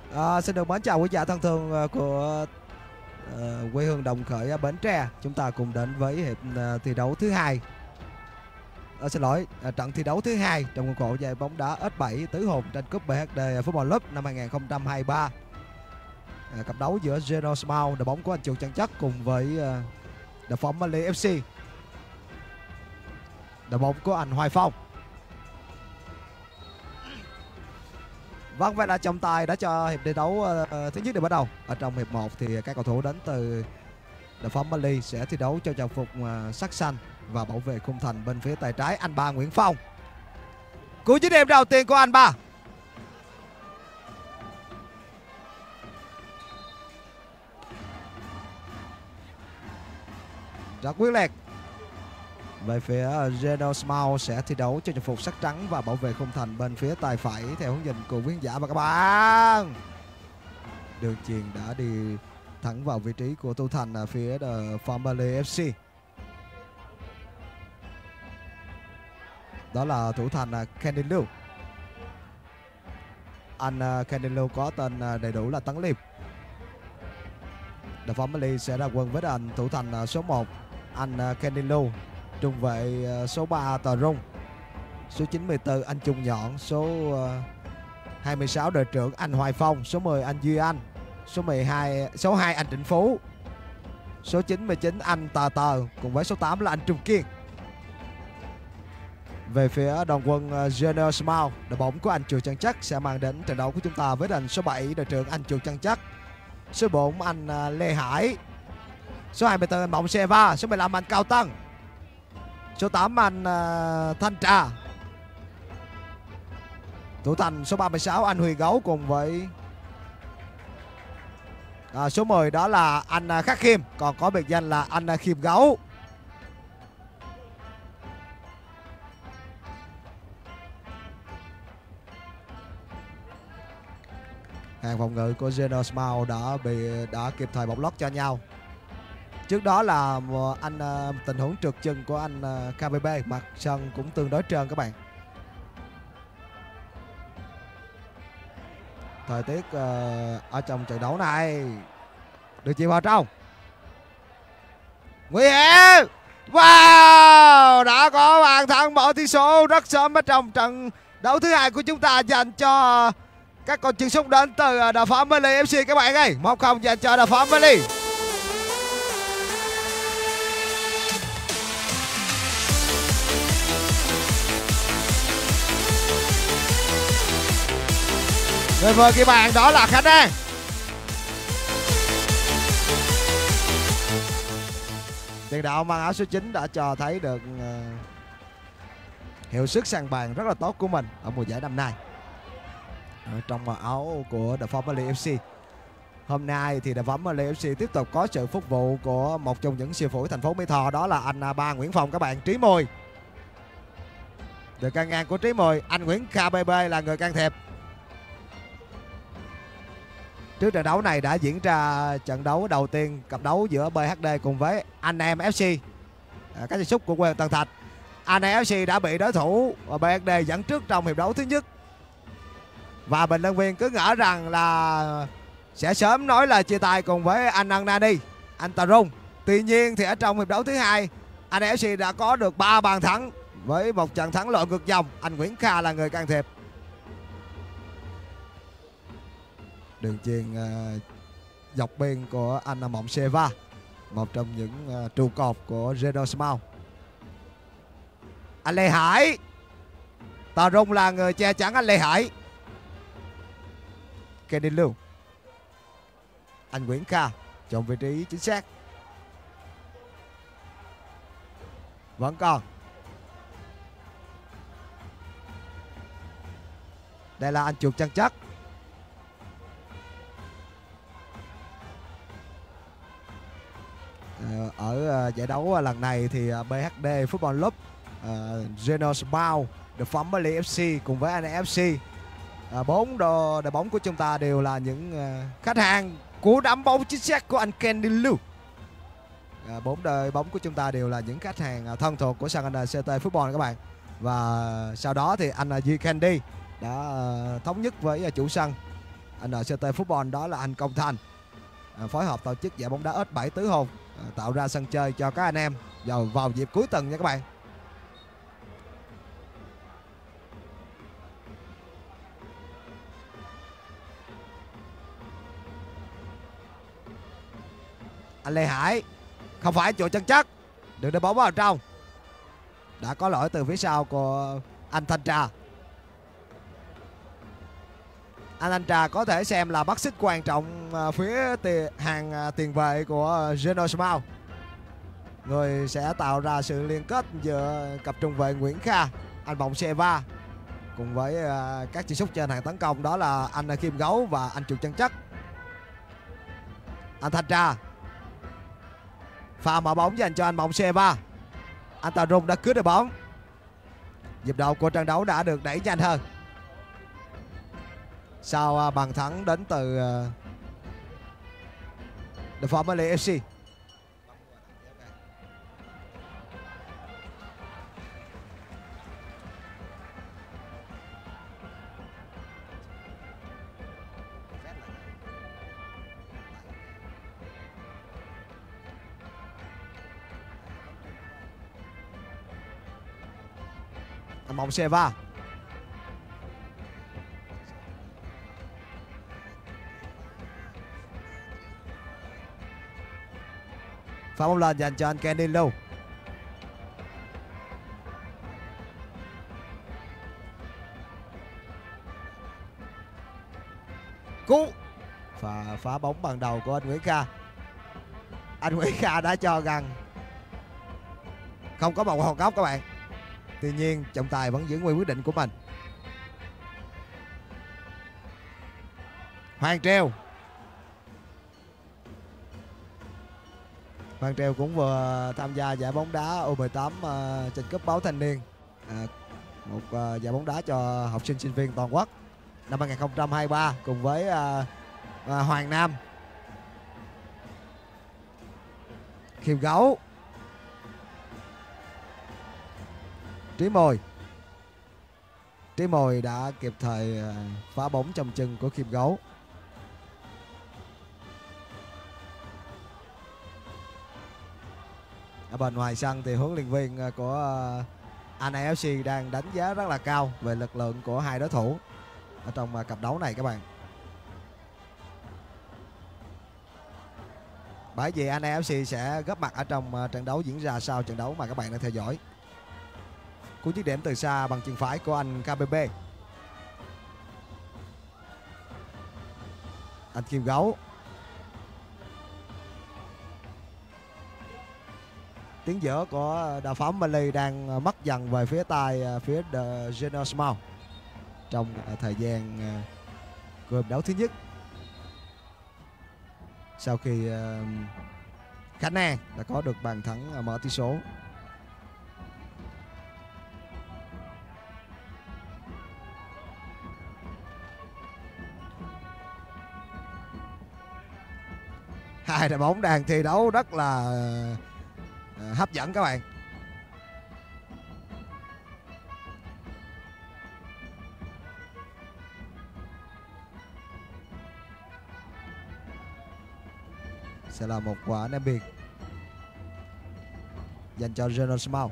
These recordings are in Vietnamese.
Xin được mến chào quý giả thân thương của quê hương Đồng Khởi Bến Tre. Chúng ta cùng đến với hiệp thi đấu thứ hai. Trận thi đấu thứ hai trong khuôn khổ giải bóng đá S7 tứ hồn tranh cúp BHD Football Club năm 2023. Cặp đấu giữa General Smile, đội bóng của anh Trường Chân Chất, cùng với đội bóng Mali FC, đội bóng của anh Hoài Phong. Vâng, vậy là trọng tài đã cho hiệp thi đấu thứ nhất được bắt đầu. Ở trong hiệp 1 thì các cầu thủ đến từ đội bóng Mali sẽ thi đấu cho trang phục sắc xanh và bảo vệ khung thành bên phía tay trái anh Ba Nguyễn Phong. Cú dứt điểm đầu tiên của anh Ba. Rất quyết liệt. Về phía General Smile sẽ thi đấu cho trang phục sắc trắng và bảo vệ khung thành bên phía tay phải theo hướng dẫn của khán giả và các bạn. Đường chuyền đã đi thẳng vào vị trí của thủ thành ở phía Family FC. Đó là thủ thành Kenny Lưu. Anh Kenny Lưu có tên đầy đủ là Tấn Liêm. The Family sẽ ra quân với anh thủ thành số 1 anh Kenny Lưu, trung vệ số 3 Tờ Rung, số 94 anh Trung Nhọn, số 26 đội trưởng anh Hoài Phong, số 10 anh Duy Anh, số 2 anh Trịnh Phú, số 99 anh Tờ Tờ, cùng với số 8 là anh Trung Kiên. Về phía đoàn quân General Smile, đội bóng của anh Trường Chân Chất sẽ mang đến trận đấu của chúng ta với anh số 7 đội trưởng anh Trường Chân Chất, số 4 anh Lê Hải, số 24 anh Bọng Seva, số 15 anh Cao Tân, số 8 anh Thanh Trà, thủ thành số 36 anh Huyền Gấu, cùng với số 10 đó là anh Khắc Khiêm, còn có biệt danh là anh Khiêm Gấu. Hàng phòng ngự của General Smile đã kịp thời bọc lót cho nhau. Trước đó là tình huống trượt chân của anh KBB, mặt sân cũng tương đối trơn các bạn. Thời tiết ở trong trận đấu này được chìm vào trong. Nguy hiểm. Wow, đã có bàn thắng mở tỷ số rất sớm ở trong trận đấu thứ hai của chúng ta dành cho các con chuyền sút đến từ The Family FC các bạn ơi. 1-0 dành cho The Family. Người vừa ghi bàn đó là Khánh An. Tiền đạo mang áo số 9 đã cho thấy được hiệu suất săn bàn rất là tốt của mình ở mùa giải năm nay trong áo của The Family FC. Hôm nay thì The Family FC tiếp tục có sự phục vụ của một trong những siêu phủi thành phố Mỹ Tho, đó là anh Ba Nguyễn Phong các bạn, Trí Mùi. Được can ngang của Trí Mùi, anh Nguyễn KBB là người can thiệp. Trước trận đấu này đã diễn ra trận đấu đầu tiên, cặp đấu giữa BHD cùng với Anh Em FC, các chân sút của quê Tân Thạch. Anh Em FC đã bị đối thủ BHD dẫn trước trong hiệp đấu thứ nhất, và bình luận viên cứ ngỡ rằng là sẽ sớm nói lời chia tay cùng với anh Nani, anh Tà Rung. Tuy nhiên thì ở trong hiệp đấu thứ hai, anh Em FC đã có được 3 bàn thắng với một trận thắng lợi ngược dòng. Anh Nguyễn Kha là người can thiệp. Đường chuyền dọc biên của anh Mộng Seva, một trong những trụ cột của General Smile. Anh Lê Hải, Tà Rung là người che chắn anh Lê Hải. Kenny Lưu, anh Nguyễn Kha chọn vị trí chính xác. Vẫn còn. Đây là anh Chuột Chân Chất. Ở giải đấu lần này thì BHD Football Club, General Smile, The Family FC cùng với anh FC, 4 đội bóng của chúng ta đều là những khách hàng của đám bóng chính xác của anh Kenny Lưu. 4 đội bóng của chúng ta đều là những khách hàng thân thuộc của sân NCT Football các bạn. Và sau đó thì anh Duy Candy đã thống nhất với chủ sân NCT Football, đó là anh Công Thành, phối hợp tổ chức giải bóng đá S7 tứ hồn, tạo ra sân chơi cho các anh em vào dịp cuối tuần nha các bạn. Anh Lê Hải không phải chuột chân chất, đừng để bóng vào trong. Đã có lỗi từ phía sau của anh Thanh Trà. Anh Thanh Trà có thể xem là mắt xích quan trọng phía hàng tiền vệ của Genosmau, người sẽ tạo ra sự liên kết giữa cặp trung vệ Nguyễn Kha, anh Bọng Seva cùng với các chân sút trên hàng tấn công, đó là anh Kim Gấu và anh chuột chân chất. Anh Thanh Trà pha mở bóng dành cho anh Bọng Seva. Anh Tà Rung đã cướp được bóng. Nhịp độ của trận đấu đã được đẩy nhanh hơn sau bàn thắng đến từ The Family FC. Anh Bọng Seva pha bóng lên dành cho anh Kenny Lưu. Cú và phá bóng bằng đầu của anh Nguyễn Kha. Anh Nguyễn Kha đã cho rằng không có một hòn góc các bạn. Tuy nhiên trọng tài vẫn giữ nguyên quyết định của mình. Hoàng Treo cũng vừa tham gia giải bóng đá U18 tranh cúp báo thanh niên, một giải bóng đá cho học sinh sinh viên toàn quốc năm 2023 cùng với Hoàng Nam. Khiêm Gấu, Trí Mồi đã kịp thời phá bóng trong chân của Khiêm Gấu. Ở bên ngoài sân thì huấn luyện viên của ANFC đang đánh giá rất là cao về lực lượng của hai đối thủ ở trong cặp đấu này các bạn. Bởi vì ANFC sẽ góp mặt ở trong trận đấu diễn ra sau trận đấu mà các bạn đang theo dõi. Cú dứt điểm từ xa bằng chân phải của anh KBB. Anh Kim Gấu. Tiếng giữa của đà phóng Mali đang mất dần về phía tay phía The Genosmau trong thời gian của hiệp đấu thứ nhất. Sau khi Khánh An đã có được bàn thắng mở tỷ số. Hai đội bóng đang thi đấu rất là hấp dẫn các bạn. Sẽ là một quả ném biên dành cho Genosmau.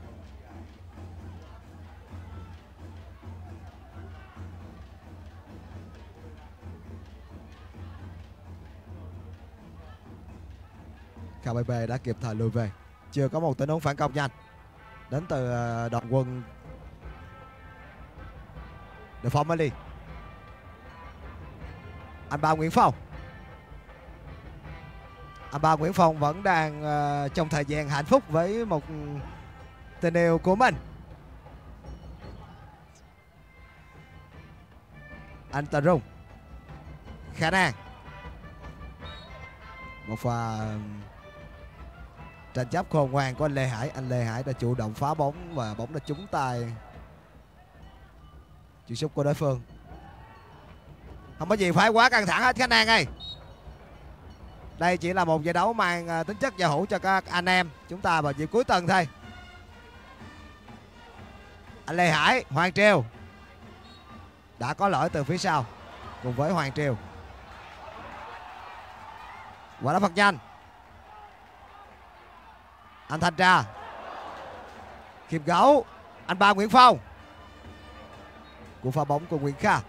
KBB đã kịp thời lùi về. Chưa có một tình huống phản công nhanh đến từ đoàn quân The Family. Anh Ba Nguyễn Phong. Anh Ba Nguyễn Phong vẫn đang trong thời gian hạnh phúc với một tình yêu của mình. Anh Tà Rung. Khả năng một pha tranh chấp khôn ngoan của anh Lê Hải. Anh Lê Hải đã chủ động phá bóng và bóng đã trúng tay chuyền sút của đối phương. Không có gì phải quá căng thẳng hết Khánh An ơi. Đây chỉ là một giải đấu mang tính chất giao hữu cho các anh em chúng ta vào dịp cuối tuần thôi. Anh Lê Hải, Hoàng Treo đã có lỗi từ phía sau. cùng với Hoàng Triều. Quả đá phạt nhanh. Anh Thanh Tra. Khiêm Gấu. Anh Ba Nguyễn Phong. Cú pha bóng của Nguyễn Kha.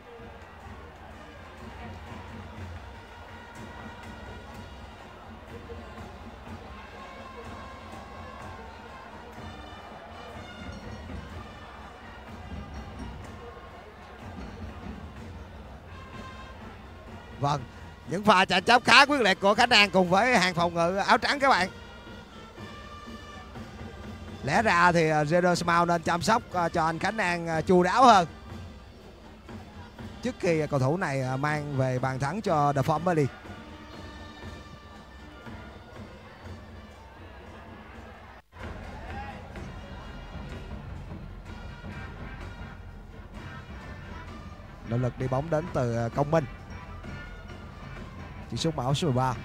Vâng, những pha chạm chớp khá quyết liệt của Khánh An cùng với hàng phòng ngự áo trắng các bạn. Lẽ ra thì Jadon Smile nên chăm sóc cho anh Khánh An chu đáo hơn trước khi cầu thủ này mang về bàn thắng cho The Family. Nỗ lực đi bóng đến từ Công Minh. Chỉ sút mão số 13.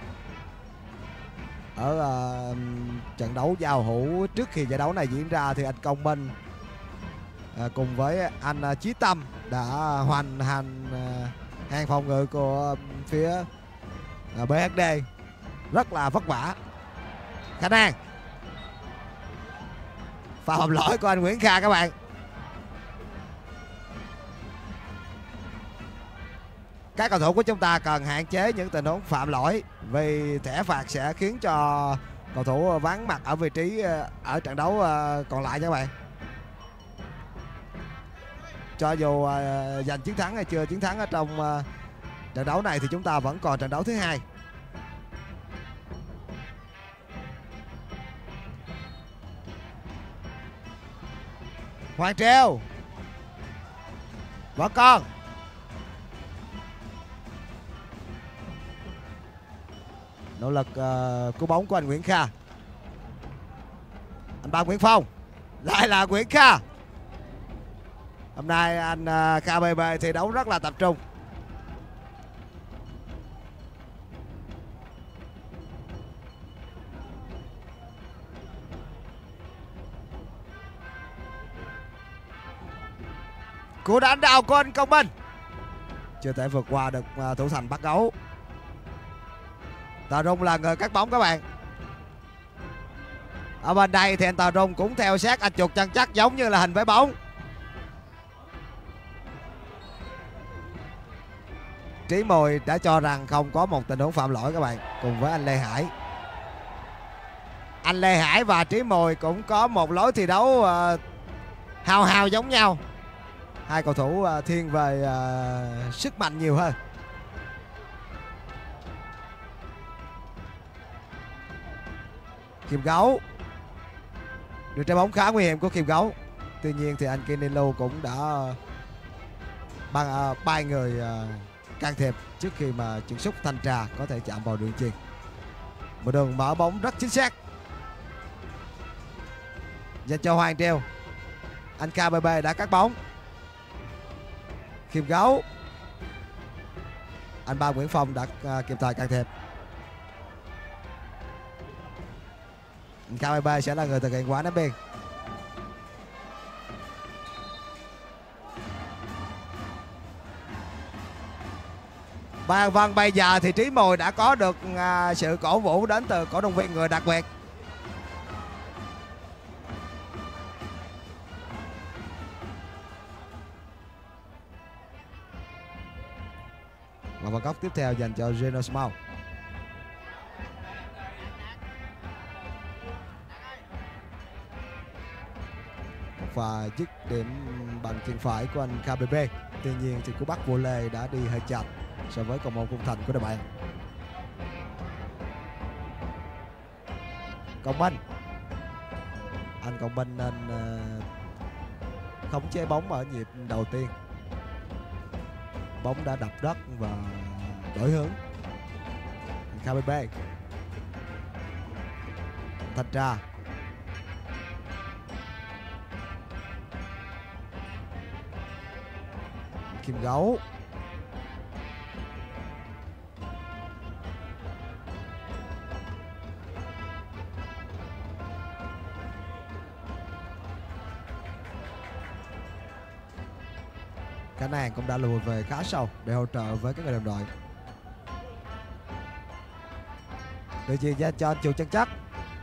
Ở trận đấu giao hữu trước khi giải đấu này diễn ra thì anh Công Minh cùng với anh Chí Tâm đã hoàn thành hàng phòng ngự của phía BHD rất là vất vả. Khánh An. Pha phạm lỗi của anh Nguyễn Kha các bạn. Các cầu thủ của chúng ta cần hạn chế những tình huống phạm lỗi vì thẻ phạt sẽ khiến cho cầu thủ vắng mặt ở vị trí ở trận đấu còn lại nha các bạn. Cho dù giành chiến thắng hay chưa chiến thắng ở trong trận đấu này thì chúng ta vẫn còn trận đấu thứ hai. Hoàng Triều vẫn còn. Nỗ lực cứu bóng của anh Nguyễn Kha. Anh Ba Nguyễn Phong. Lại là Nguyễn Kha. Hôm nay anh KBB thi đấu rất là tập trung. Cú đánh đầu của anh Công Minh chưa thể vượt qua được thủ thành Bắt Gấu. Tà Rung là người cắt bóng các bạn. Ở bên đây thì anh Tà Rung cũng theo sát anh chuột chân chắc giống như là hình với bóng. Trí Mùi đã cho rằng không có một tình huống phạm lỗi các bạn, cùng với anh Lê Hải. Anh Lê Hải và Trí Mùi cũng có một lối thi đấu hào hào giống nhau. Hai cầu thủ thiên về sức mạnh nhiều hơn. Khiêm Gấu. Được trái bóng khá nguy hiểm của Khiêm Gấu. Tuy nhiên thì anh Kinelu cũng đã ba người can thiệp trước khi mà chân sút Thanh Trà có thể chạm vào đường chuyền. Một đường mở bóng rất chính xác dành cho Hoàng Triều. Anh KBB đã cắt bóng. Khiêm Gấu. Anh Ba Nguyễn Phong đã kịp thời can thiệp. Anh KBB sẽ là người thực hiện quả ném biên. Vâng, bây giờ thì Trí Mùi đã có được sự cổ vũ đến từ cổ động viên người đặc biệt. Và vào góc tiếp theo dành cho Jadon Smile. Và dứt điểm bằng chân phải của anh KBB. Tuy nhiên thì cú bắt vô lê đã đi hơi chậm so với cầu môn khung thành của đội bạn. Công Minh. Anh Công Minh nên khống chế bóng ở nhịp đầu tiên. Bóng đã đập đất và đổi hướng. KBB. Thanh Tra. Khiêm Gấu. Cả nàng cũng đã lùi về khá sâu để hỗ trợ với các người đồng đội. Đưa chuyền ra cho anh Chu Chân Chất.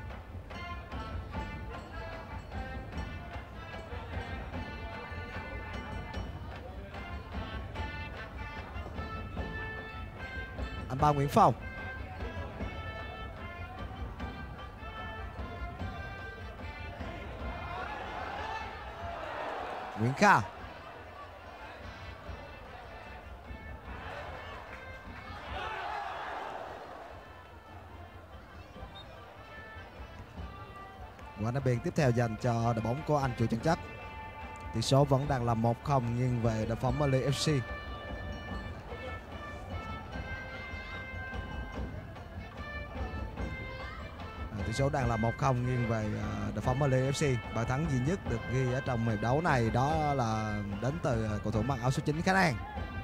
Anh Ba Nguyễn Phong. Nguyễn Kha. Quả đá biên tiếp theo dành cho đội bóng của anh Chu Chân Chất. Tỷ số vẫn đang là 1-0 nghiêng về đội bóng Mali FC. Tỷ số đang là 1-0 nghiêng về đội bóng Mali FC. Bàn thắng duy nhất được ghi ở trong hiệp đấu này đó là đến từ cầu thủ mặc áo số 9 Khánh An.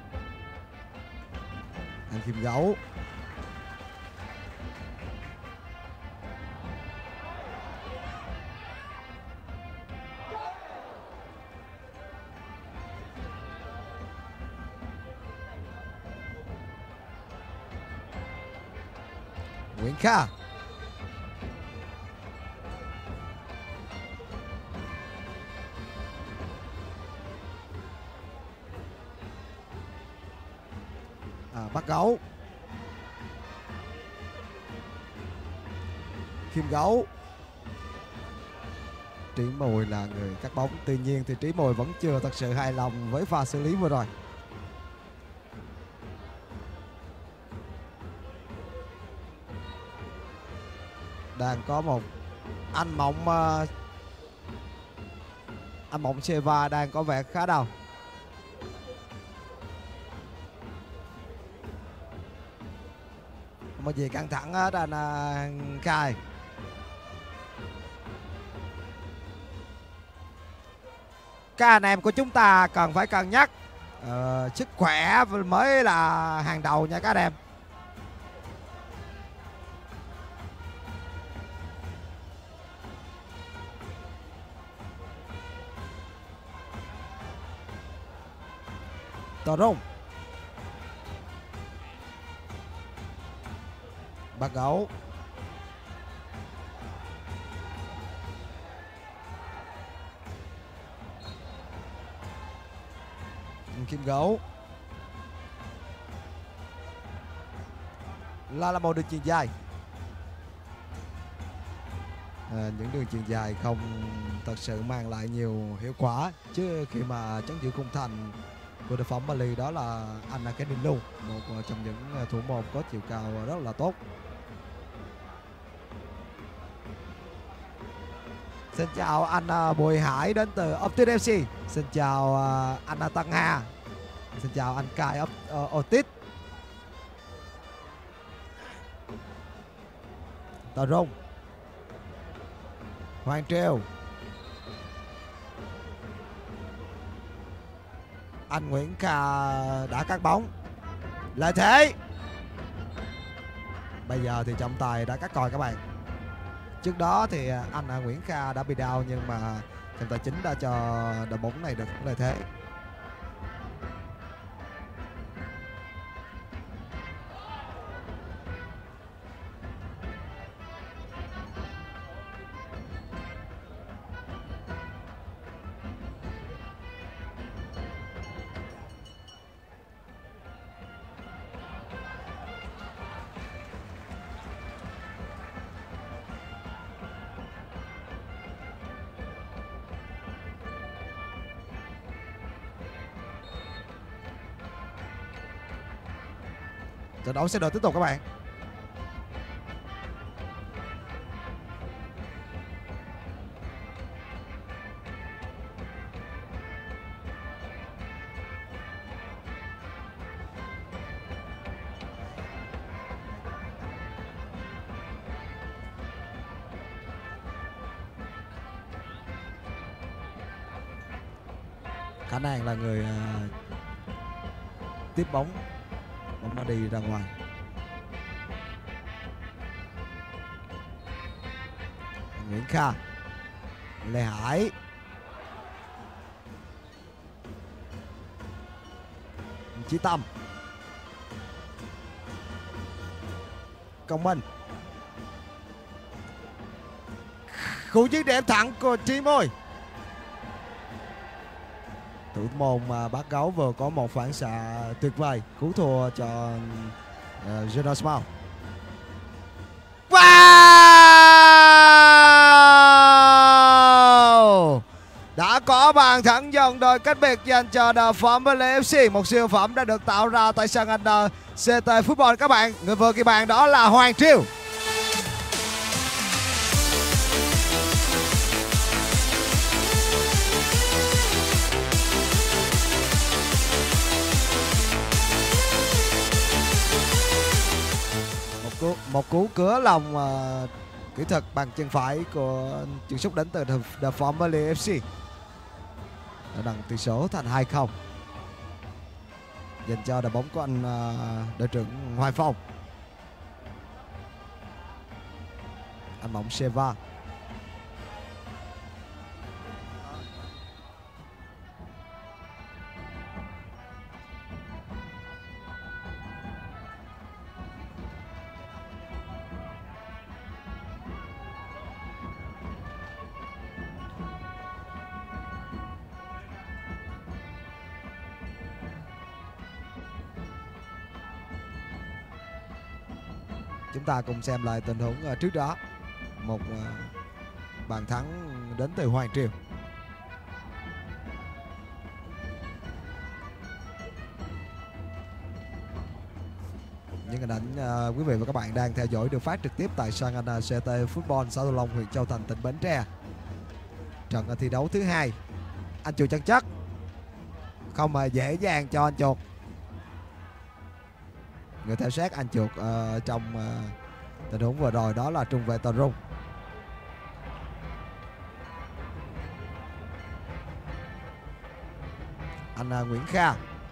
Anh Kim Gấu. Nguyễn Kha. Bắt Gấu. Kim Gấu. Trí Mùi là người cắt bóng. Tuy nhiên thì Trí Mùi vẫn chưa thật sự hài lòng với pha xử lý vừa rồi. Đang có một anh Mộng Seva đang có vẻ khá đau. Không có gì căng thẳng hết anh Khai. Các anh em của chúng ta cần phải cân nhắc sức khỏe mới là hàng đầu nha các anh em. Tờ Rung. Bắt Gấu. Kim Gấu. Là một đường chuyền dài. Những đường chuyền dài không thật sự mang lại nhiều hiệu quả, chứ khi mà chống giữ khung thành của đội bóng Mali đó là anh Akeninu, một trong những thủ môn có chiều cao rất là tốt. Xin chào anh Bùi Hải đến từ Optic FC. Xin chào anh Tăng Hà. Xin chào anh Kai Otis. Tờ Rung. Hoàng Triều. Anh Nguyễn Kha đã cắt bóng. Lợi thế. Bây giờ thì trọng tài đã cắt còi các bạn. Trước đó thì anh Nguyễn Kha đã bị đau, nhưng mà trọng tài chính đã cho đội bóng này được lợi thế. Trận đấu sẽ được tiếp tục các bạn. Khả năng là người tiếp bóng nó đi ra ngoài. Nguyễn Kha. Lê Hải. Chí Tâm. Công Minh. Khu dứt điểm thẳng của Trí Môi. Thủ môn Bát Gấu vừa có một phản xạ tuyệt vời cứu thua cho Junior Small. Wow! Đã có bàn thắng dần đôi cách biệt dành cho The Family FC. Một siêu phẩm đã được tạo ra tại sân CT Football các bạn. Người vừa ghi bàn đó là Hoàng Triều. Một cú cửa lòng kỹ thuật bằng chân phải của chân sút đến từ The Family FC đã nâng tỷ số thành 2-0 dành cho đội bóng của anh đội trưởng Hoài Phong. Anh Mộng Seva. Chúng ta cùng xem lại tình huống trước đó. Một bàn thắng đến từ Hoàng Triều. Những hình ảnh quý vị và các bạn đang theo dõi được phát trực tiếp tại sân CT Football xã Tô Long, huyện Châu Thành, tỉnh Bến Tre. Trận thi đấu thứ hai. Anh Chuột chân chất không mà dễ dàng cho anh Chuột. Người theo sát anh Chuột trong tình huống vừa rồi đó là trung vệ Tần Rung. Anh Nguyễn Kha.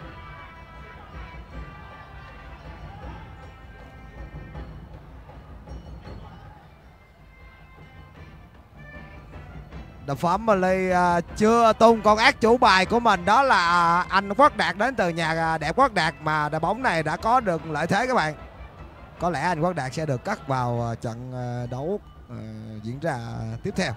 The Family chưa tung con ác chủ bài của mình, đó là anh Quốc Đạt đến từ nhà đẹp Quốc Đạt, mà đội bóng này đã có được lợi thế các bạn. Có lẽ anh Quốc Đạt sẽ được cắt vào trận đấu diễn ra tiếp theo.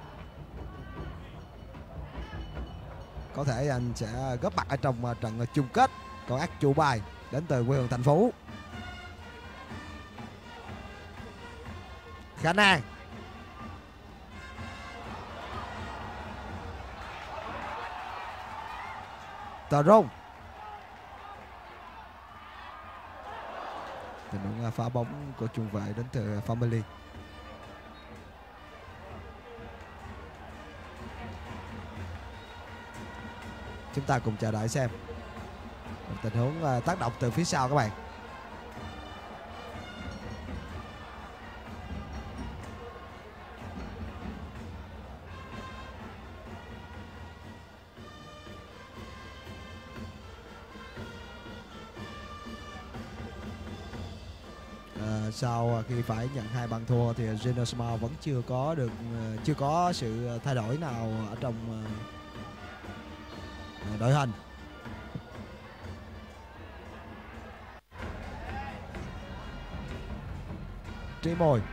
Có thể anh sẽ góp mặt ở trong trận chung kết con ác chủ bài đến từ quê hương thành phố. Khả năng Tờ Rung. Tình huống phá bóng của trung vệ đến từ Family. Chúng ta cùng chờ đợi xem một tình huống tác động từ phía sau các bạn. Sau khi phải nhận 2 bàn thua thì Junior Small vẫn chưa có sự thay đổi nào ở trong đội hình. Trí Môi.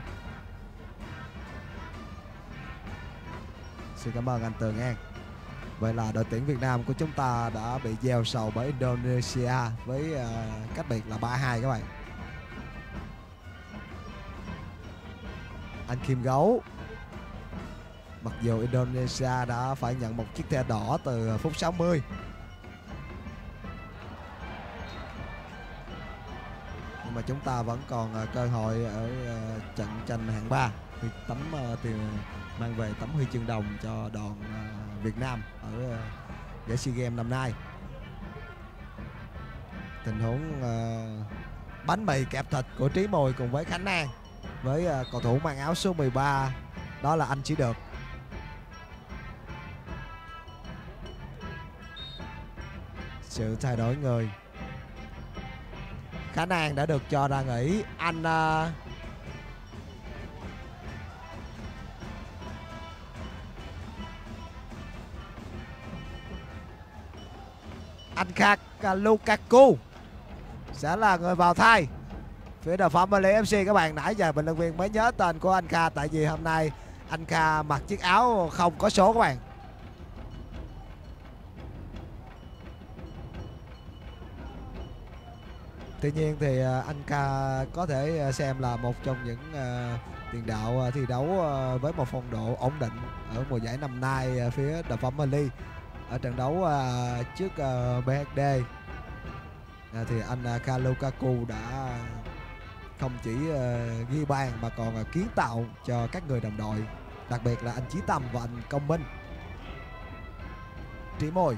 Xin cảm ơn anh Tường An. Vậy là đội tuyển Việt Nam của chúng ta đã bị gieo sầu bởi Indonesia với cách biệt là 3-2 các bạn. Anh Kim Gấu. Mặc dù Indonesia đã phải nhận một chiếc thẻ đỏ từ phút 60, nhưng mà chúng ta vẫn còn cơ hội ở trận tranh hạng 3 mang về tấm huy chương đồng cho đoàn Việt Nam ở giải SEA Games năm nay. Tình huống bánh mì kẹp thịt của Trí Môi cùng với Khánh An, với cầu thủ mang áo số 13 đó là anh Chỉ Được. Sự thay đổi người. Khả năng đã được cho ra nghỉ. Anh Khắc Lukaku sẽ là người vào thay phía The Family FC. Các bạn, nãy giờ bình luận viên mới nhớ tên của anh Kha, tại vì hôm nay anh Kha mặc chiếc áo không có số các bạn. Tuy nhiên thì anh Kha có thể xem là một trong những tiền đạo thi đấu với một phong độ ổn định ở mùa giải năm nay phía The Family. Ở trận đấu trước BHD thì anh Kha Lukaku đã không chỉ ghi bàn mà còn kiến tạo cho các người đồng đội, đặc biệt là anh Chí Tâm và anh Công Minh. Trí Môi.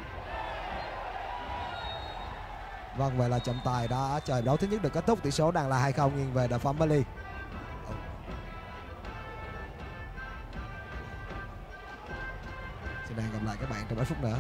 Vâng, vậy là trọng tài đã chờ đấu thứ nhất được kết thúc, tỷ số đang là 2-0 nghiêng về The Family. Xin hẹn gặp lại các bạn trong ít phút nữa.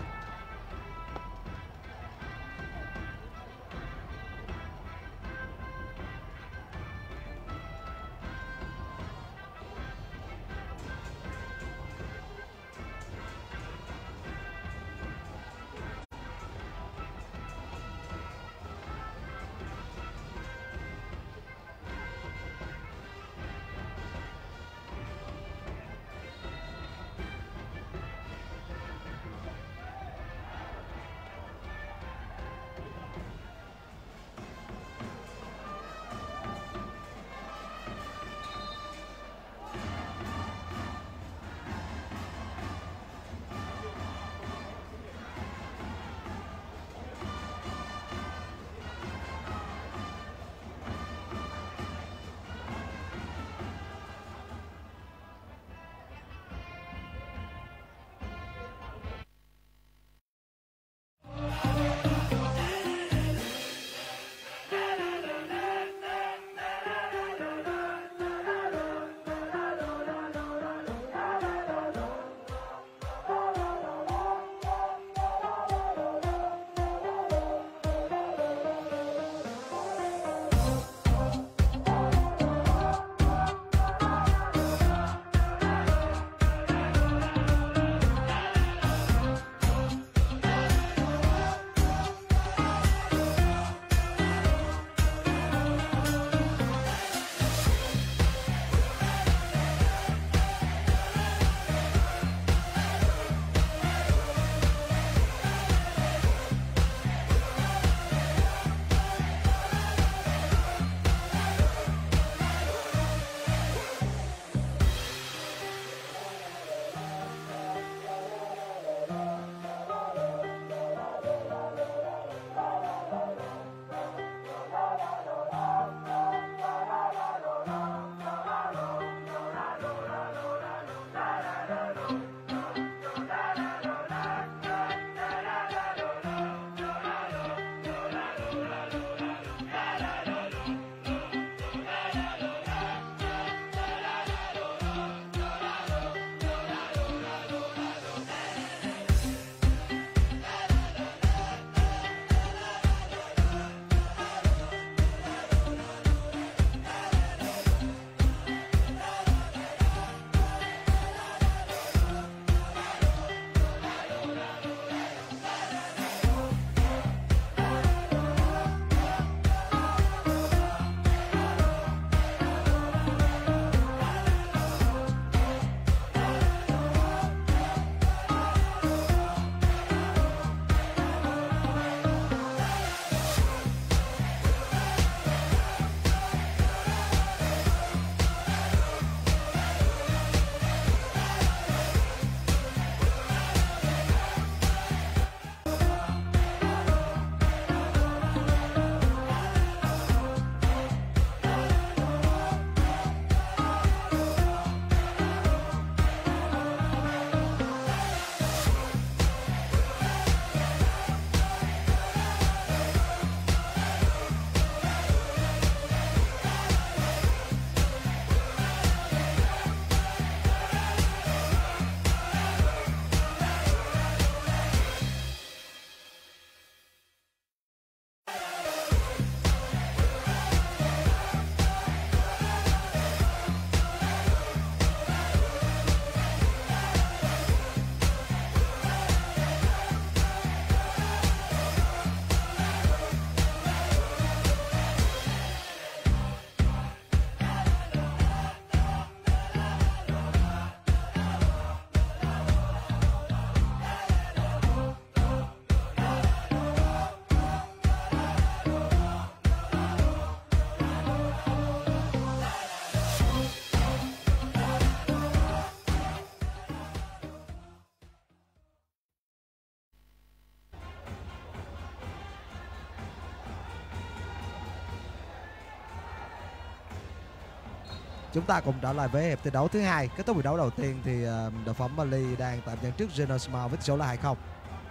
Chúng ta cùng trở lại với hiệp thi đấu thứ hai. Kết thúc hiệp đấu đầu tiên thì đội bóng Burnley đang tạm dẫn trước General Smile với tỷ số là 2-0.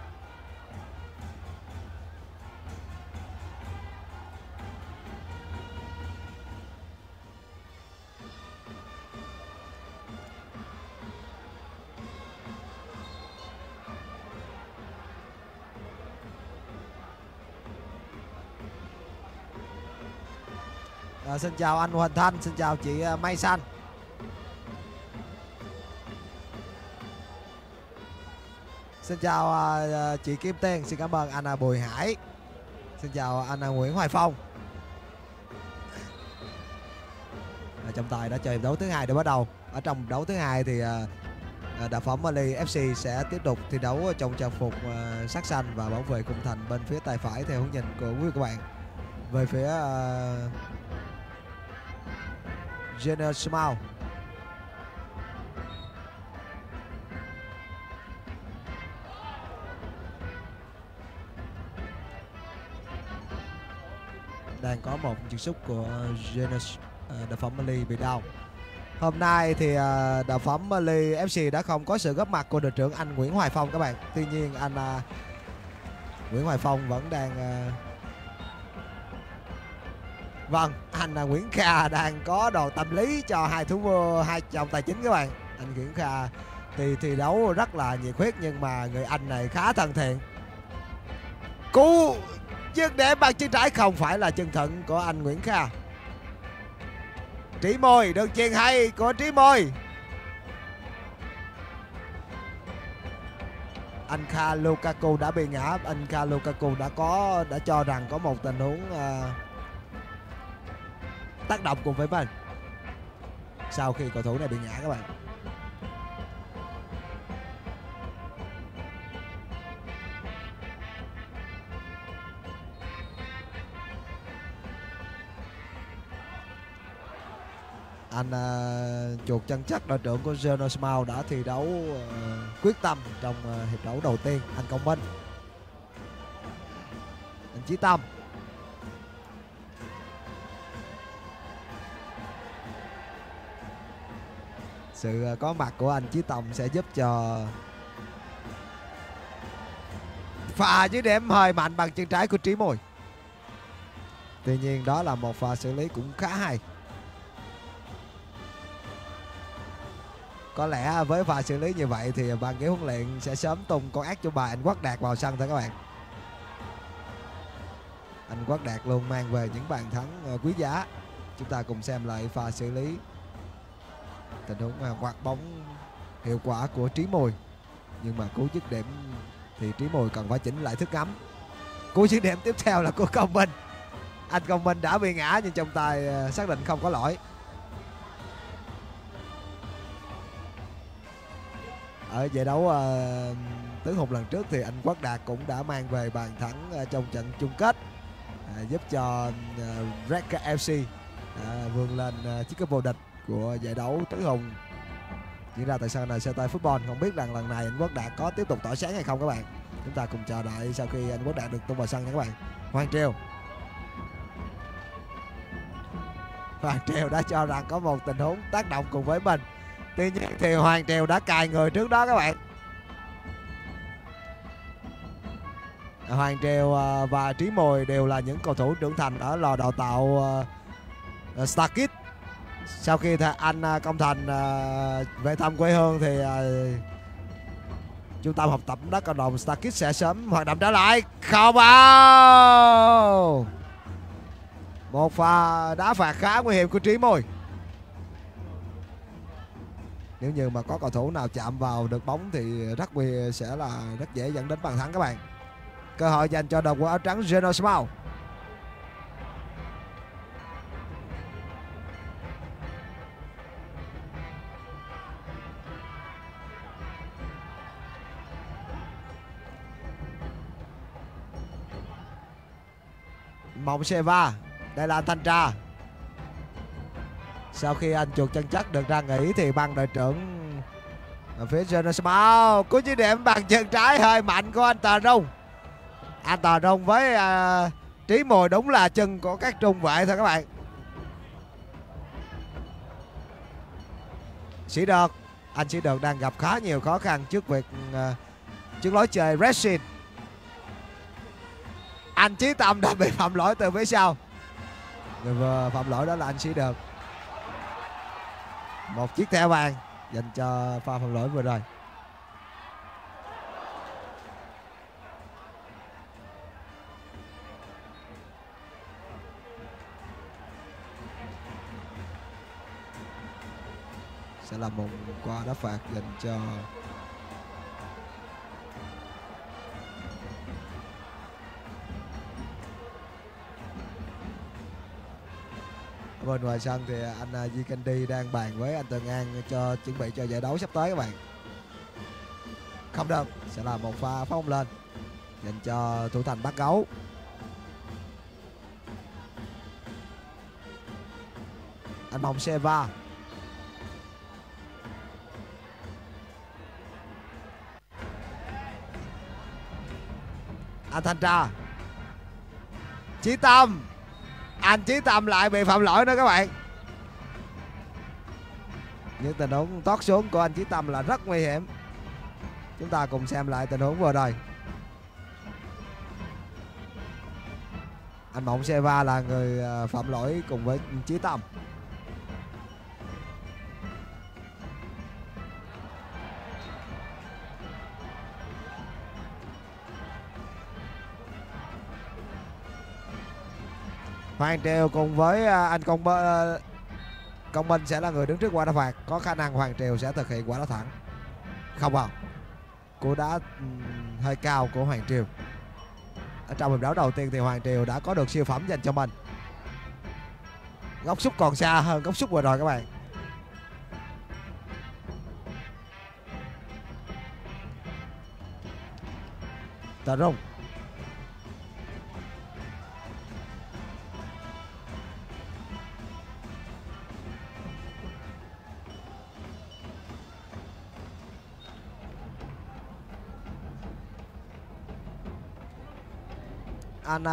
Xin chào anh Huỳnh Thanh, xin chào chị Mai Xanh. Xin chào chị Kim Tiên, xin cảm ơn anh Bùi Hải. Xin chào anh Nguyễn Hoài Phong. Trọng tài đã chơi hiệp đấu thứ hai để bắt đầu. Ở trong đấu thứ hai thì đội bóng Burnley FC sẽ tiếp tục thi đấu trong trang phục sắc xanh và bảo vệ khung thành bên phía tay phải theo hướng nhìn của quý vị các bạn. Về phía General Smile đang có một chân sút của General đội bóng Burnley bị đau. Hôm nay thì đội bóng Burnley FC đã không có sự góp mặt của đội trưởng anh Nguyễn Hoài Phong các bạn. Tuy nhiên anh Nguyễn Hoài Phong vẫn đang vâng, anh Nguyễn Kha đang có đồ tâm lý cho hai trọng tài chính các bạn. Anh Nguyễn Kha thì thi đấu rất là nhiệt huyết nhưng mà người anh này khá thân thiện. Cú dứt điểm bằng chân trái không phải là chân thuận của anh Nguyễn Kha. Trí Môi, đường chuyền hay của Trí Môi. Anh Kha Lukaku đã bị ngã. Anh Kha Lukaku đã cho rằng có một tình huống tác động cùng với mình sau khi cầu thủ này bị ngã các bạn. Anh chuột chân chắc đội trưởng của General Smile đã thi đấu quyết tâm trong hiệp đấu đầu tiên. Anh Công Minh, anh Chí Tâm, sự có mặt của anh Chí Tâm sẽ giúp cho pha dưới điểm hơi mạnh bằng chân trái của Trí Môi. Tuy nhiên đó là một pha xử lý cũng khá hay. Có lẽ với pha xử lý như vậy thì ban ghế huấn luyện sẽ sớm tung con ác cho bà anh Quốc Đạt vào sân thôi các bạn. Anh Quốc Đạt luôn mang về những bàn thắng quý giá. Chúng ta cùng xem lại pha xử lý tình huống quạt bóng hiệu quả của Trí Môi. Nhưng mà cú dứt điểm thì Trí Môi cần phải chỉnh lại thức ngắm. Cú dứt điểm tiếp theo là của Công Minh. Anh Công Minh đã bị ngã nhưng trọng tài xác định không có lỗi. Ở giải đấu tứ hùng lần trước thì anh Quốc Đạt cũng đã mang về bàn thắng trong trận chung kết, giúp cho Red FC vươn lên chiếc cúp vô địch của giải đấu tứ hùng diễn ra tại sân NCT Football. Không biết rằng lần này anh Quốc Đạt có tiếp tục tỏa sáng hay không các bạn. Chúng ta cùng chờ đợi sau khi anh Quốc Đạt được tung vào sân nha các bạn. Hoàng Triều đã cho rằng có một tình huống tác động cùng với mình. Tuy nhiên thì Hoàng Triều đã cài người trước đó các bạn. Hoàng Triều và Trí Môi đều là những cầu thủ trưởng thành ở lò đào tạo Starkid. Sau khi anh Công Thành về thăm quê hương thì trung tâm học tập đất cộng đồng Starkid sẽ sớm hoạt động trở lại. Không bao. Một pha đá phạt khá nguy hiểm của Trí Môi. Nếu như mà có cầu thủ nào chạm vào được bóng thì sẽ là rất dễ dẫn đến bàn thắng các bạn. Cơ hội dành cho đội quân áo trắng General Smile. Mộng Seva, đây là anh Thanh Tra. Sau khi anh chuột chân chắc được ra nghỉ thì ban đội trưởng ở phía General Smile cú dứt điểm bằng chân trái hơi mạnh của anh Tà Rung. Anh Tà Rung với Trí Môi đúng là chân của các trung vệ thôi các bạn. Sĩ Được. Anh Sĩ Được đang gặp khá nhiều khó khăn trước việc trước lối chơi Racing. Anh Chí Tâm đã bị phạm lỗi từ phía sau. Người vừa phạm lỗi đó là anh Sĩ Được. Một chiếc thẻ vàng dành cho pha phạm lỗi vừa rồi. Sẽ là một quả đá phạt dành cho bên ngoài sân. Thì anh Di Candy đang bàn với anh Tường An cho chuẩn bị cho giải đấu sắp tới các bạn. Không được, sẽ là một pha phóng lên dành cho thủ thành Bắt Gấu. Anh Mộng Seva. Anh Thanh Tra. Chí Tâm. Anh Chí Tâm lại bị phạm lỗi nữa các bạn. Những tình huống tót xuống của anh Chí Tâm là rất nguy hiểm. Chúng ta cùng xem lại tình huống vừa rồi. Anh Mộng Seva là người phạm lỗi cùng với Chí Tâm. Hoàng Triều cùng với anh Công Minh sẽ là người đứng trước quả đá phạt. Có khả năng Hoàng Triều sẽ thực hiện quả đá thẳng. Không vào. Cú đá hơi cao của Hoàng Triều. Ở trong hiệp đấu đầu tiên thì Hoàng Triều đã có được siêu phẩm dành cho mình. Góc sút còn xa hơn góc sút vừa rồi các bạn. Tờ Rung. Anh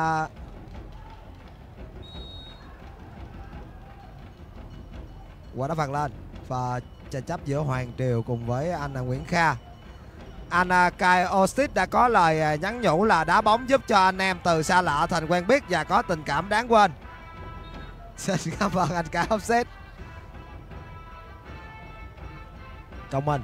quả đá phạt lên và tranh chấp giữa Hoàng Triều cùng với anh Nguyễn Kha. Anh Kai Ostit đã có lời nhắn nhủ là đá bóng giúp cho anh em từ xa lạ thành quen biết và có tình cảm đáng quên. Xin cảm ơn anh Kai Ostit. Công Minh.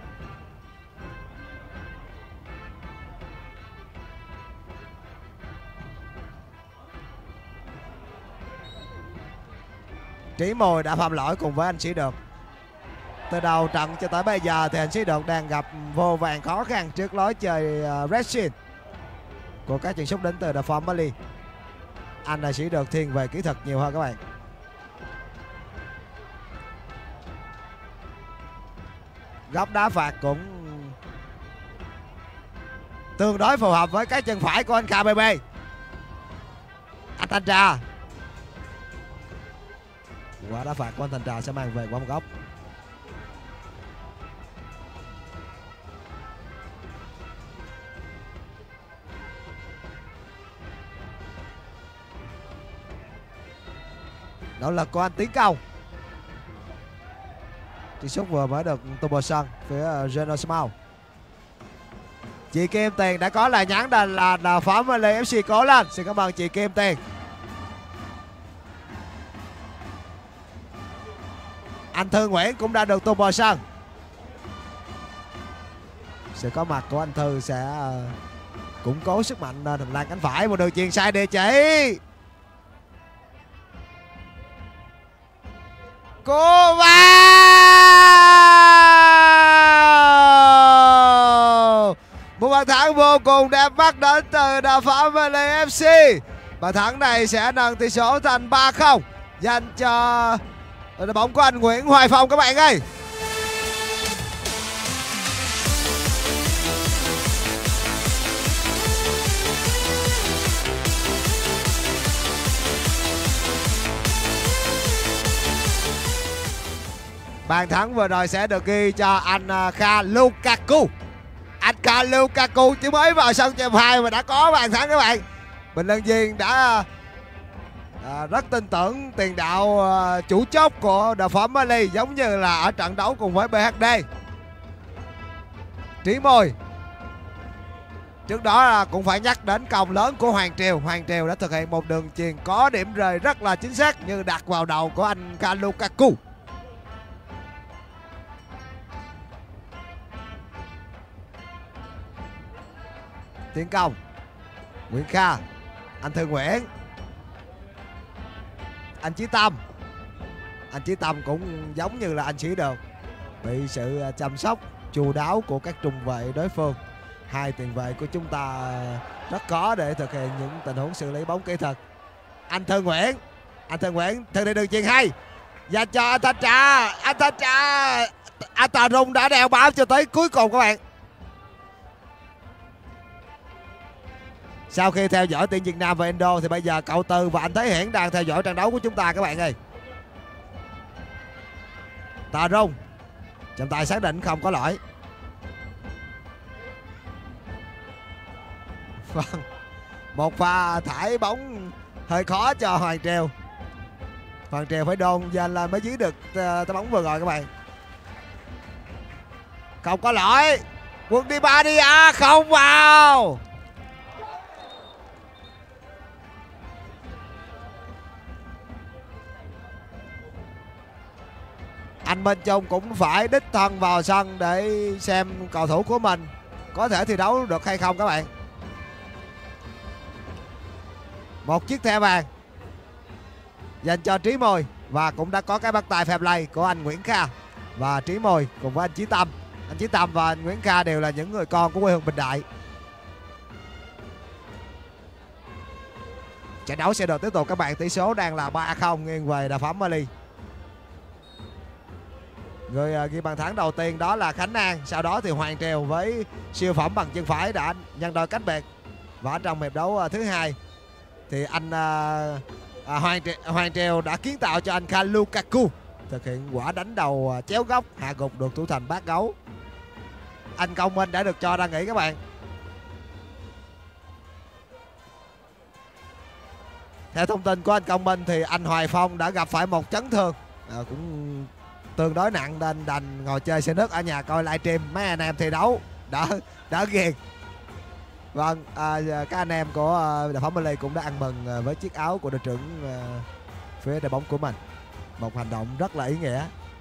Trí Mùi đã phạm lỗi cùng với anh Sĩ Được. Từ đầu trận cho tới bây giờ thì anh Sĩ Được đang gặp vô vàn khó khăn trước lối chơi Racing của các chân sút đến từ The Family. Anh Sĩ Được thiên về kỹ thuật nhiều hơn các bạn. Góc đá phạt cũng tương đối phù hợp với cái chân phải của anh KBB. Anh Thanh Trà. Quả đá phạt của anh Thanh Trà sẽ mang về quả một góc. Nỗ lực của anh Tiến Công. Chị sút vừa mới được tung sân phía General Small. Chị Kim Tiền đã có lời nhắn định là Family FC cố lên. Xin cảm ơn chị Kim Tiền. Anh Thư Nguyễn cũng đã được tung vào sân. Sự có mặt của anh Thư sẽ củng cố sức mạnh hành lang cánh phải. Một đường chuyền sai địa chỉ. Cô vào. Một bàn thắng vô cùng đẹp mắt đến từ The Family FC. Bàn thắng này sẽ nâng tỷ số thành 3-0 dành cho đội bóng của anh Nguyễn Hoài Phong các bạn ơi. Bàn thắng vừa rồi sẽ được ghi cho anh Kha Lukaku. Anh Kha Lukaku chỉ mới vào sân hiệp 2 mà đã có bàn thắng các bạn. Bình luận viên đã Rất tin tưởng tiền đạo chủ chốt của The Family, giống như là ở trận đấu cùng với BHD. Trí Môi. Trước đó là cũng phải nhắc đến công lớn của Hoàng Triều. Hoàng Triều đã thực hiện một đường chuyền có điểm rơi rất là chính xác, như đặt vào đầu của anh Lukaku. Tiến công Nguyễn Kha, anh Thư Nguyễn, anh Chí Tâm. Anh Chí Tâm cũng giống như là anh Sĩ Đường, bị sự chăm sóc chu đáo của các trung vệ đối phương. Hai tiền vệ của chúng ta rất khó để thực hiện những tình huống xử lý bóng kỹ thuật. Anh Thư Nguyễn, thực hiện đường chuyền hay dành cho anh Thanh Trà. Anh Tà Rung đã đeo bám cho tới cuối cùng các bạn. Sau khi theo dõi tuyển Việt Nam và Indo thì bây giờ cậu Tư và anh Thế Hiển đang theo dõi trận đấu của chúng ta các bạn ơi. Tà Rung trọng tài xác định không có lỗi. Vâng, một pha thải bóng hơi khó cho Hoàng Triều. Hoàng Triều phải đôn dành là mới dí được tới bóng vừa rồi các bạn. Không có lỗi. Quân Di Maria không vào. Anh Minh Trung cũng phải đích thân vào sân để xem cầu thủ của mình có thể thi đấu được hay không các bạn. Một chiếc thẻ vàng dành cho Trí Môi, và cũng đã có cái bắt tay fair play của anh Nguyễn Kha và Trí Môi cùng với anh Chí Tâm. Anh Chí Tâm và anh Nguyễn Kha đều là những người con của quê hương Bình Đại. Trận đấu sẽ được tiếp tục các bạn, tỷ số đang là 3-0 nghiêng về The Family. Người ghi bàn thắng đầu tiên đó là Khánh An, sau đó thì Hoàng Triều với siêu phẩm bằng chân phải đã nhân đôi cách biệt. Và trong hiệp đấu thứ hai thì anh Hoàng Triều đã kiến tạo cho anh Lukaku thực hiện quả đánh đầu chéo góc hạ gục được thủ thành Bát Gấu. Anh Công Minh đã được cho ra nghỉ các bạn. Theo thông tin của anh Công Minh thì anh Hoài Phong đã gặp phải một chấn thương cũng tương đối nặng, nên đành ngồi chơi xe nước ở nhà coi livestream mấy anh em thi đấu đã ghiền. Vâng, các anh em của The Family cũng đã ăn mừng với chiếc áo của đội trưởng phía đội bóng của mình. Một hành động rất là ý nghĩa.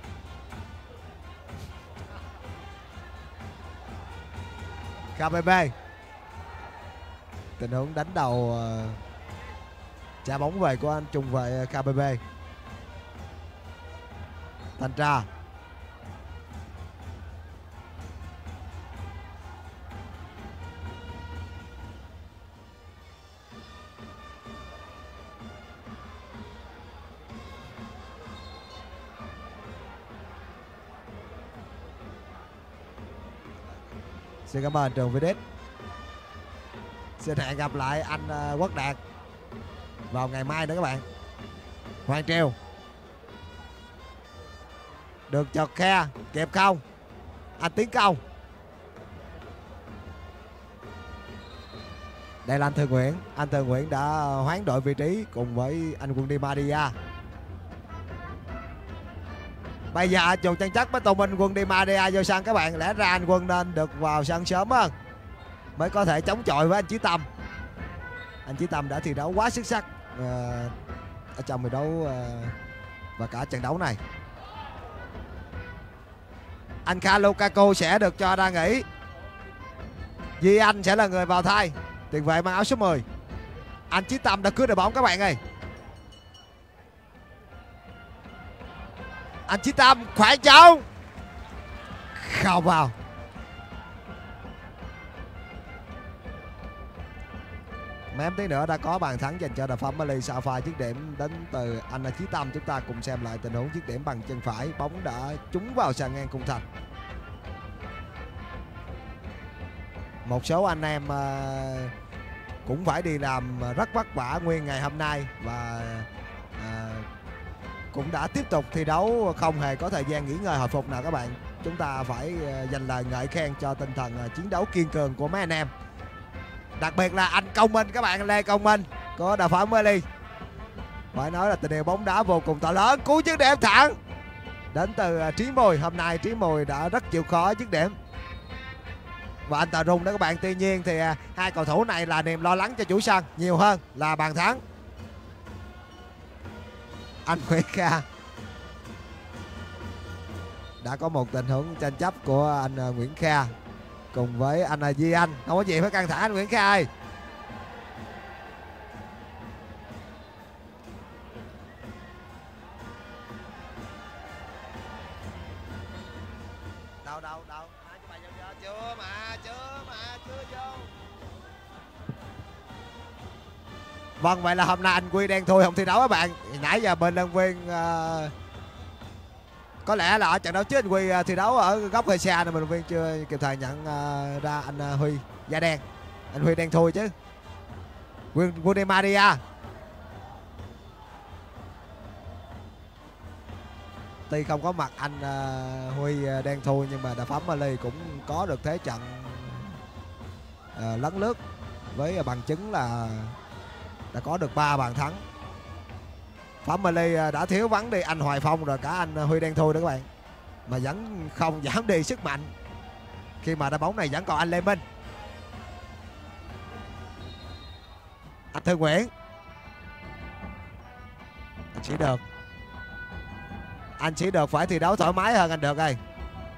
KBB, tình huống đánh đầu trả bóng về của anh trung vệ KBB. Thanh Tra, xin cảm ơn Trường Viết. Xin hẹn gặp lại anh Quốc Đạt vào ngày mai nữa các bạn. Hoàng Triều được chọt khe kịp không? Anh Tiến Công. Đây là anh Thư Nguyễn. Anh Thư Nguyễn đã hoán đổi vị trí cùng với anh Quân Di Maria. Bây giờ chuột chân chắc mới tung minh Quân Di Maria vô sân các bạn. Lẽ ra anh Quân nên được vào sân sớm hơn mới có thể chống chọi với anh Chí Tâm. Anh Chí Tâm đã thi đấu quá xuất sắc ở trong trận đấu và cả trận đấu này. Anh Lukaku sẽ được cho ra nghỉ. Duy Anh sẽ là người vào thay, tiền vệ mang áo số 10. Anh Chí Tâm đã cướp được bóng các bạn ơi. Anh Chí Tâm khoảng trống không vào. Mém tí nữa đã có bàn thắng dành cho The Family sau pha dứt điểm đến từ anh Chí Tâm. Chúng ta cùng xem lại tình huống dứt điểm bằng chân phải, bóng đã trúng vào sàn ngang khung thành. Một số anh em cũng phải đi làm rất vất vả nguyên ngày hôm nay và cũng đã tiếp tục thi đấu, không hề có thời gian nghỉ ngơi hồi phục nào các bạn. Chúng ta phải dành lời ngợi khen cho tinh thần chiến đấu kiên cường của mấy anh em. Đặc biệt là anh Công Minh các bạn, Lê Công Minh của The Family. Phải nói là tình yêu bóng đá vô cùng to lớn. Cú dứt điểm thẳng đến từ Trí Mùi. Hôm nay Trí Mùi đã rất chịu khó dứt điểm và anh Tà Rung đó các bạn. Tuy nhiên thì hai cầu thủ này là niềm lo lắng cho chủ sân nhiều hơn là bàn thắng. Anh Nguyễn Kha đã có một tình huống tranh chấp của anh Nguyễn Kha cùng với anh Di Anh. Không có gì phải căng thẳng anh Nguyễn Kha ơi. Đâu chưa vô. Vâng, vậy là hôm nay anh Quy đen thui không thi đấu các bạn. Nãy giờ bên lân viên có lẽ là ở trận đấu trước anh Quy thi đấu ở góc hơi xa nên bình luận viên chưa kịp thời nhận ra anh Huy da đen. Anh Huy đen thui chứ. Di Maria. Tuy không có mặt anh Huy đen thui nhưng mà đà phẩm Mali cũng có được thế trận lấn lướt với bằng chứng là đã có được 3 bàn thắng. Phẩm Mali đã thiếu vắng đi anh Hoài Phong rồi cả anh Huy đen thui đó các bạn, mà vẫn không giảm đi sức mạnh khi mà đá bóng này vẫn còn anh Lê Minh. Anh Thư Nguyễn. Anh chỉ được phải thi đấu thoải mái hơn anh được ơi.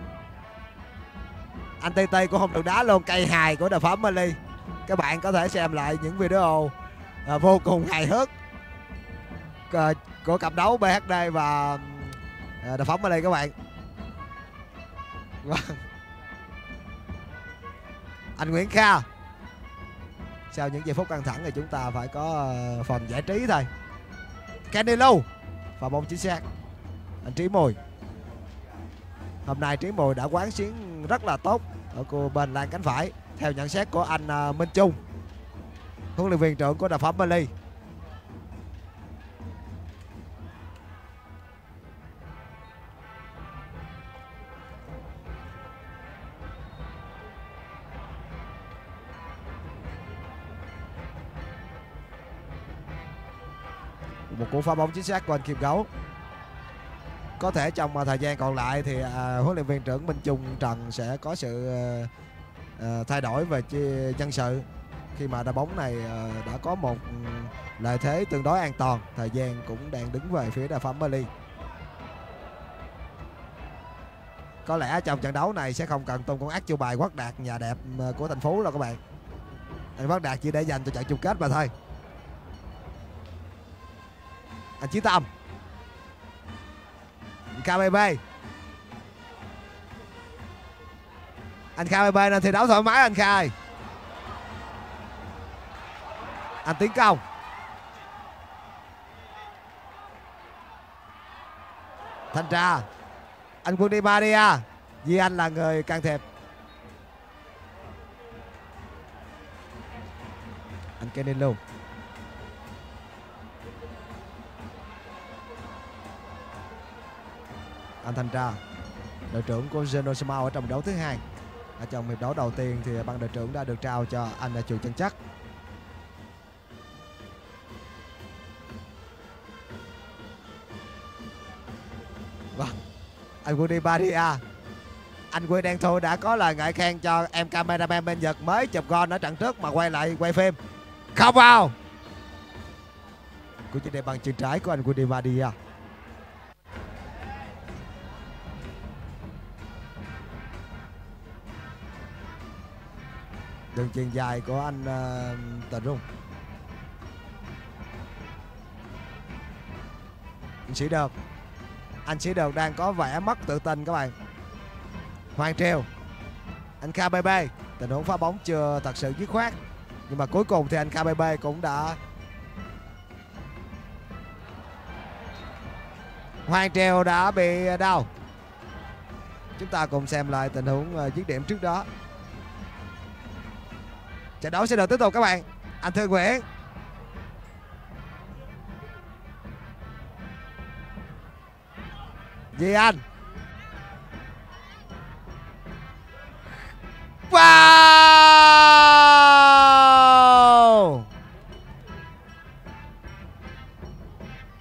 Anh TT cũng không được đá luôn cây hài của đà phẩm Mali. Các bạn có thể xem lại những video vô cùng hài hước của cặp đấu BHD và đà phẩm Mali các bạn. Anh Nguyễn Kha. Sau những giây phút căng thẳng thì chúng ta phải có phần giải trí thôi. Kenny Lưu và bóng chính xác. Anh Trí Mùi. Hôm nay Trí Mùi đã quán xuyến rất là tốt ở bên làng cánh phải theo nhận xét của anh Minh Trung, huấn luyện viên trưởng của đà phẩm Mali. Một cú phá bóng chính xác của anh Kim Gấu. Có thể trong thời gian còn lại thì huấn luyện viên trưởng Minh Trung Trần sẽ có sự thay đổi về nhân sự khi mà đá bóng này đã có một lợi thế tương đối an toàn. Thời gian cũng đang đứng về phía đà phẩm Mali. Có lẽ trong trận đấu này sẽ không cần tung con ác chiêu bài Quát Đạt nhà đẹp của thành phố đâu các bạn. Anh Quát Đạt chỉ để dành cho trận chung kết mà thôi. Anh Chí Tâm. KBB. Anh KBB nên thi đấu thoải mái anh Khai. Anh Tiến Công. Thanh Trà. Anh Quân Di Maria. Vì anh là người can thiệp. Anh Kenny luôn. Anh Thanh Trà, đội trưởng của Genosama ở trong đấu thứ hai. Ở trong hiệp đấu đầu tiên thì ban đội trưởng đã được trao cho anh Trường Chân Chắc. Vâng, anh Quân Di Maria. Anh Quy Đen Thu đã có lời ngợi khen cho em cameraman bên Nhật mới chụp gol ở trận trước mà quay lại quay phim. Không vào. Cú chuyền đẹp bằng chân trái của anh Quân Di Maria. Đường chuyền dài của anh Tần Rung. Anh Sĩ Được đang có vẻ mất tự tin các bạn. Hoàng Triều. Anh KBB. Tình huống phá bóng chưa thật sự dứt khoát, nhưng mà cuối cùng thì anh KBB cũng đã. Hoàng Triều đã bị đau. Chúng ta cùng xem lại tình huống dứt điểm trước đó. Trận đấu sẽ được tiếp tục các bạn. Anh Thư Nguyễn. Duy Anh. Wow!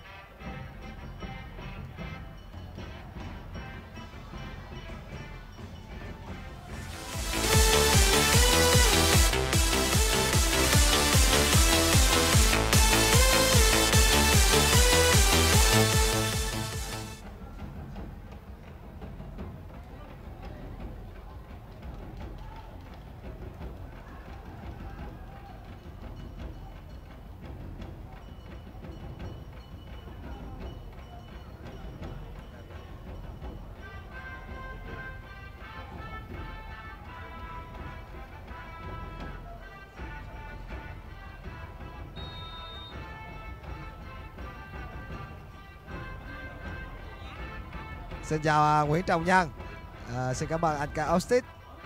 Xin chào Nguyễn Trọng Nhân. Xin cảm ơn anh K Austin.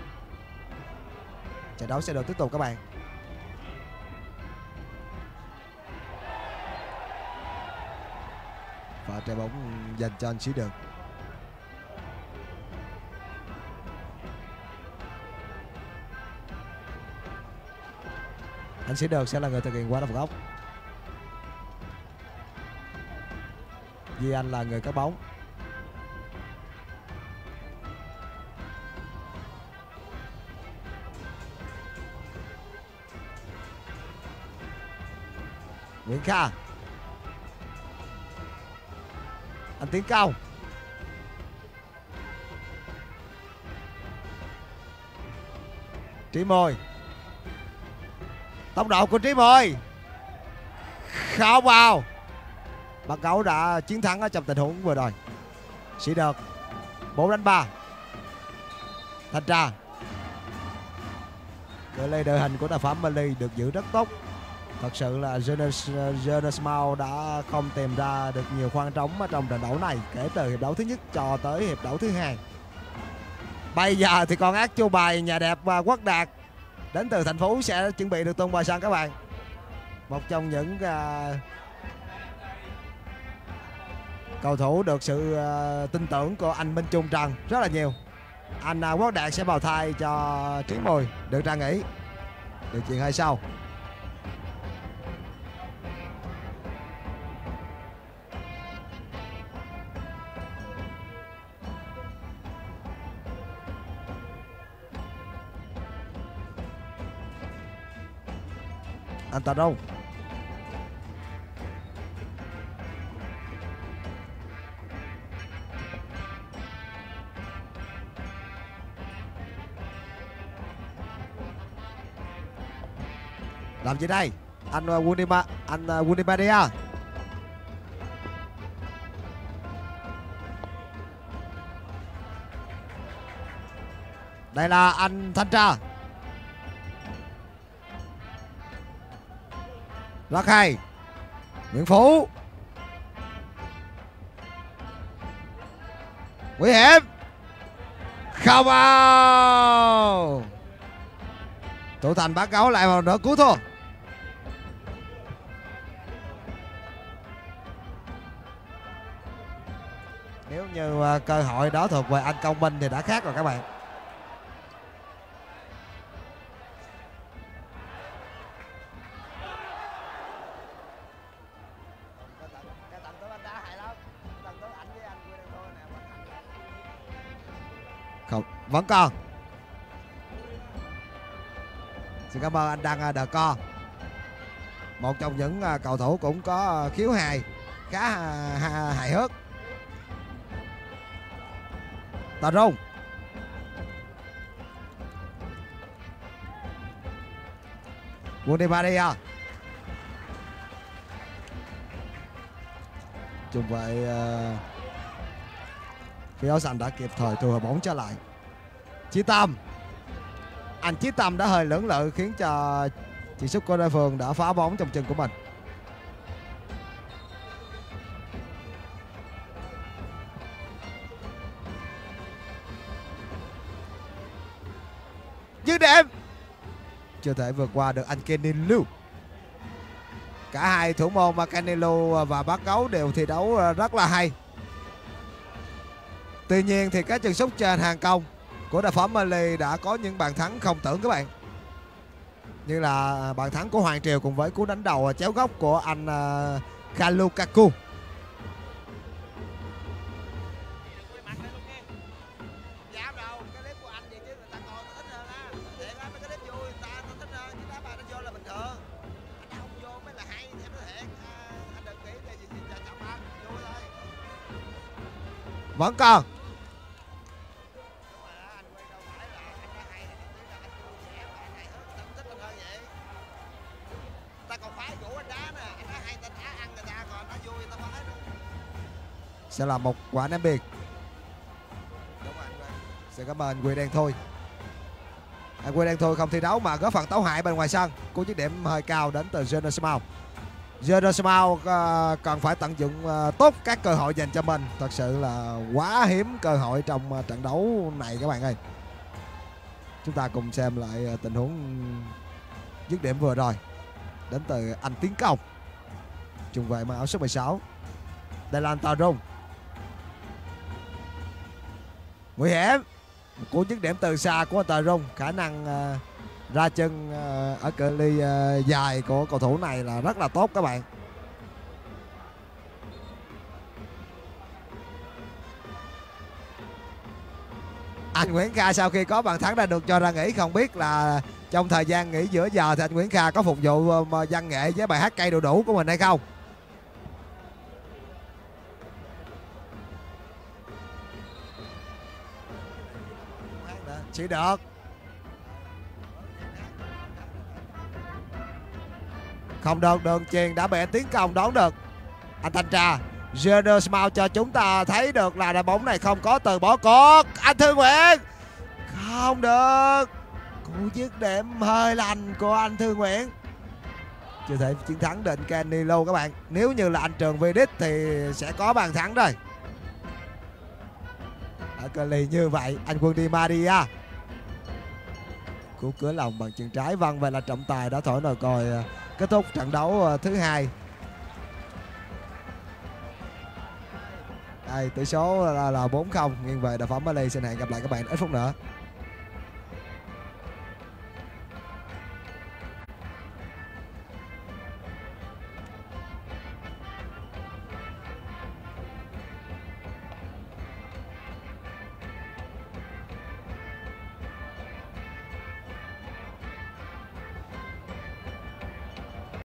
Trận đấu sẽ được tiếp tục các bạn. Và trái bóng dành cho anh Sĩ Đường. Anh Sĩ Đường sẽ là người thực hiện qua đá phạt góc. Duy Anh là người cắt bóng. Nguyễn Kha. Anh Tiến Cao. Trí Môi. Tốc độ của Trí Môi không vào. Bác Gấu đã chiến thắng ở trong tình huống vừa rồi. Sĩ Đợt 4-3. Thanh Trà. Cự ly đội hình của đà phẩm Mali được giữ rất tốt. Thật sự là Jonas Mao đã không tìm ra được nhiều khoảng trống ở trong trận đấu này kể từ hiệp đấu thứ nhất cho tới hiệp đấu thứ hai. Bây giờ thì con ác chu bài nhà đẹp và Quốc Đạt đến từ thành phố sẽ chuẩn bị được tung vào sân các bạn. Một trong những cầu thủ được sự tin tưởng của anh Minh Trung Trần rất là nhiều. Anh Quốc Đạt sẽ vào thay cho Trí Môi được ra nghỉ. Điều chuyện hơi sau. Anh Tà Râu. Làm gì đây? Anh Wunimadia. Đây là anh Thanh Tra. Rất hay. Nguyễn Phú. Nguy hiểm. Không vào. Thủ thành Bác Gấu lại một nửa cứu thua. Nếu như cơ hội đó thuộc về anh Công Minh thì đã khác rồi các bạn. Không, vẫn còn. Xin cảm ơn anh Đăng Đờ Co. Một trong những cầu thủ cũng có khiếu hài khá hài hước. Tà Rung. Wunimadia. Chung vậy phía áo xanh đã kịp thời thu hồi bóng trở lại. Chí Tâm. Anh Chí Tâm đã hơi lưỡng lự khiến cho chị Súc của đối phương đã phá bóng trong chân của mình. Dứt điểm. Chưa thể vượt qua được anh Kenny Lưu. Cả hai thủ môn mà Kenny Lưu và Bác Gấu đều thi đấu rất là hay. Tuy nhiên thì các chân sút trên hàng công của đà phẩm Mali đã có những bàn thắng không tưởng các bạn. Như là bàn thắng của Hoàng Triều cùng với cú đánh đầu chéo góc của anh Kalukaku. Vẫn còn. Sẽ là một quả ném biên. Xin cảm ơn Quyền Đen Thôi. Anh Quyền Đen Thôi không thi đấu mà góp phần tấu hại bên ngoài sân. Cú dứt điểm hơi cao đến từ Jonas Mao. Jordan Small cần phải tận dụng tốt các cơ hội dành cho mình. Thật sự là quá hiếm cơ hội trong trận đấu này các bạn ơi. Chúng ta cùng xem lại tình huống dứt điểm vừa rồi đến từ anh Tiến Công, trung vệ mang áo số 16. Đây là anh Tờ Rung. Nguy hiểm. Một cú dứt điểm từ xa của anh Tờ Rung. Khả năng ra chân ở cự ly dài của cầu thủ này là rất là tốt các bạn. Anh Nguyễn Kha sau khi có bàn thắng đã được cho ra nghỉ. Không biết là trong thời gian nghỉ giữa giờ thì anh Nguyễn Kha có phục vụ văn nghệ với bài hát Cây Đu Đủ của mình hay không? Chỉ được. Không được, đường chuyền đã bị anh Tiến Công đón được. Anh thanh tra Jordan Small cho chúng ta thấy được là đội bóng này không có từ bỏ cuộc. Anh Thư Nguyễn không được. Cú dứt điểm hơi lành của anh Thư Nguyễn chưa thể chiến thắng định Kenny Lou các bạn. Nếu như là anh Trường Vidic thì sẽ có bàn thắng rồi. Ở cự ly như vậy anh Quân Di Maria. Cú cửa lòng bằng chân trái. Vâng, vậy là trọng tài đã thổi nồi còi kết thúc trận đấu thứ hai. Đây, tỷ số là 4-0 nghiêng về đội bóng Bali. Xin hẹn gặp lại các bạn ít phút nữa.